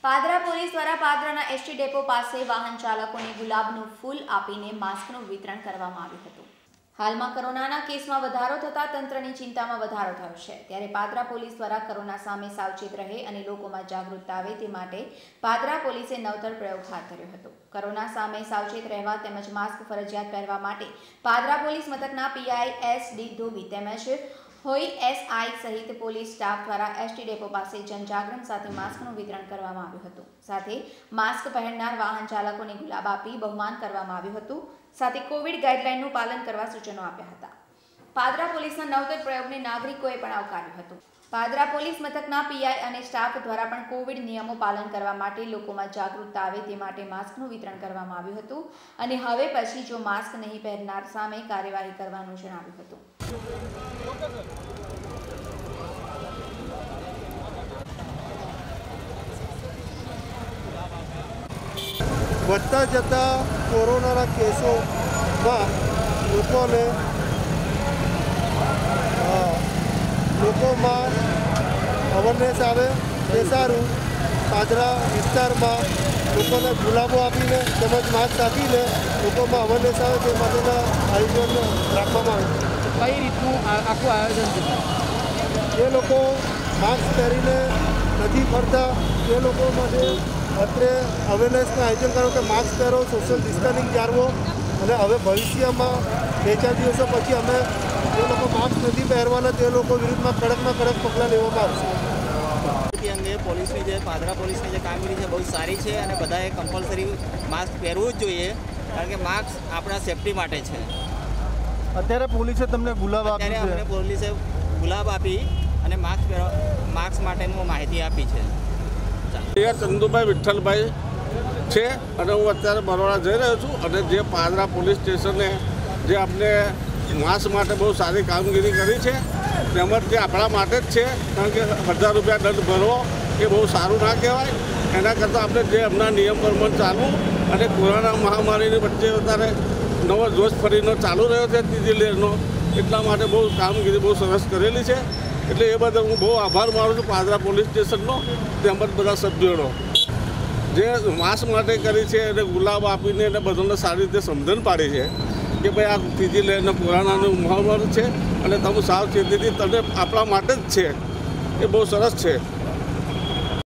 Padra police દ્વારા પાદરાના ST depot પાસે વાહન ચાલકોને ગુલાબનું ફૂલ આપીને માસ્કનું વિતરણ કરવામાં આવ્યું હતું। હાલમાં કોરોનાના કેસમાં વધારો થતા તંત્રની ચિંતામાં વધારો થયો છે, ત્યારે પાદરા પોલીસ દ્વારા કોરોના સામે સાવચેત રહે અને લોકોમાં જાગૃતતા આવે તે માટે પાદરા પોલીસે નવતર પ્રયોગ હાથ ધર્યો હતો। કોરોના સામે સાવચેત રહેવા તેમજ માસ્ક ફરજિયાત પહેરવા માટે પાદરા પોલીસ મથકના પીઆઈ એસ.ડી. ધોબી તેમજ હોય એસઆઈ સહિત પોલીસ સ્ટાફ દ્વારા એસટી ડેપો પાસે જનજાગરણ સાથે માસ્કનું વિતરણ કરવામાં આવ્યું હતું। સાથે માસ્ક પહેરનાર વાહન ચાલકોને ગુલાબ આપી બહુમાન કરવામાં આવ્યું હતું। સાથે કોવિડ ગાઈડલાઈનનું પાલન કરવા સૂચનો આપ્યા હતા। પાદરા પોલીસના નવતર પ્રયોગને નાગરિકોએ પણ આવકાર્યું હતું। પાદરા પોલીસ મથકના પીઆઈ અને સ્ટાફ દ્વારા પણ કોવિડ નિયમો પાલન કરવા માટે લોકોમાં જાગૃતતા આવે તે માટે માસ્કનું વિતરણ કરવામાં આવ્યું હતું અને હવે પછી જો માસ્ક નહીં પહેરનાર સામે કાર્યવાહી કરવાનું જણાવ્યું હતું। વધતા જતા કોરોનાના કેસોમાં લોકોમાં અવેરનેસ આવે એ સારું। પાદરા વિસ્તારમાં લોકોને ગુલાબો આપીને તેમજ માસ્ક આપીને લોકોમાં અવેરનેસ આવે તે માટેના આયોજન રાખવામાં આવે। કઈ રીતનું આખું આયોજન છે? એ લોકો માસ્ક પહેરીને નથી ફરતા એ લોકો માટે અત્રે અવેરનેસનું આયોજન કરો કે માસ્ક પહેરો, સોશિયલ ડિસ્ટન્સિંગ જાળવો અને હવે ભવિષ્યમાં 2-4 દિવસો પછી અમે જે લોકો માસ્ક નથી પહેરવાના તે લોકો વિરુદ્ધમાં કડકમાં કડક પગલાં લેવામાં આવશે। અંગે પોલીસની જે પાદરા પોલીસની જે કામગીરી છે બહુ સારી છે અને બધાએ કમ્પલસરી માસ્ક પહેરવું જ જોઈએ, કારણ કે માસ્ક આપણા સેફટી માટે છે। અત્યારે પોલીસે તમને ગુલાબ આપી છે? અમને પોલીસે ગુલાબ આપી અને માસ્ક માટેની માહિતી આપી છે। ચંદુભાઈ વિઠ્ઠલભાઈ છે અને હું અત્યારે બરોડા જઈ રહ્યો છું અને જે પાદરા પોલીસ સ્ટેશને જે આપણે માસ્ક માટે બહુ સારી કામગીરી કરી છે તેમજ તે આપણા માટે જ છે, કારણ કે 1000 રૂપિયા દંડ ભરવો એ બહુ સારું ના કહેવાય। એના કરતાં આપણે જે એમના નિયમ પ્રમાણે ચાલવું અને કોરોના મહામારીની વચ્ચે અત્યારે નવો જોશ ફરીનો ચાલુ રહ્યો છે ત્રીજી લહેરનો, એટલા માટે બહુ કામગીરી બહુ સરસ કરેલી છે। એટલે એ બદલ હું બહુ આભાર માનું છું પાદરા પોલીસ સ્ટેશનનો તેમજ બધા સભ્યોનો જે માસ્ક માટે કરી છે અને ગુલાબ આપીને એને બધાને સારી રીતે સમજણ પાડી છે કે ભાઈ આ ત્રીજી લહેરનો કોરોનાનું મહામારી છે અને તમે સાવચેતીથી તમે આપણા માટે જ છે, એ બહુ સરસ છે।